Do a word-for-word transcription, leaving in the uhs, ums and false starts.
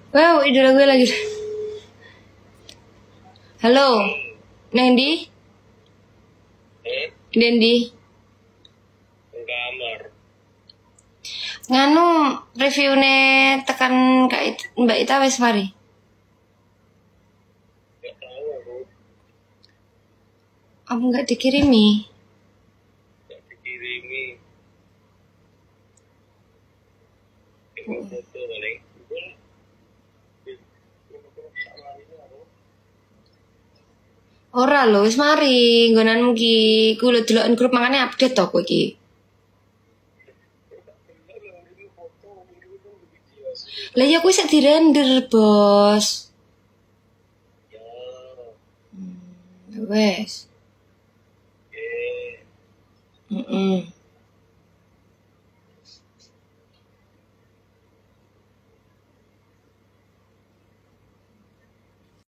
Wow, idola gue lagi. Halo, Nendi? Eh, Dendi? kamar. Nganu reviewnya tekan Kak It- Mbak Ita wes mari. Gak tahu aku. Aku nggak dikirimi. Gak dikirimi. Itu foto paling. Ora lho, wis mari. Nggonanmu ki ku lho deloken grup mangane update to kowe iki. Lah ya kuwi sik dirender, Bos. Ya, Wes. eh, Heeh.